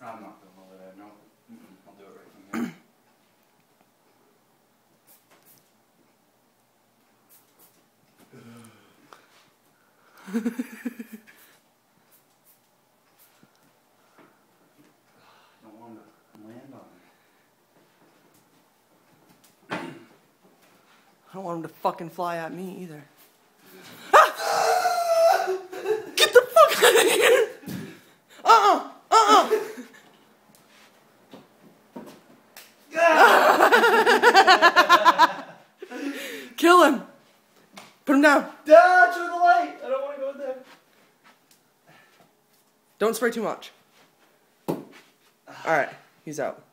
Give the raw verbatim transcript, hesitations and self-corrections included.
I'm not going over there, no. Mm-mm, I'll do it right from here. Don't want to land on it. I don't want him to fucking fly at me either. Get the fuck out of here! Uh-uh! Uh-uh! Kill him! Put him down! Dodge with the light! I don't want to go in there. Don't spray too much. Alright, he's out.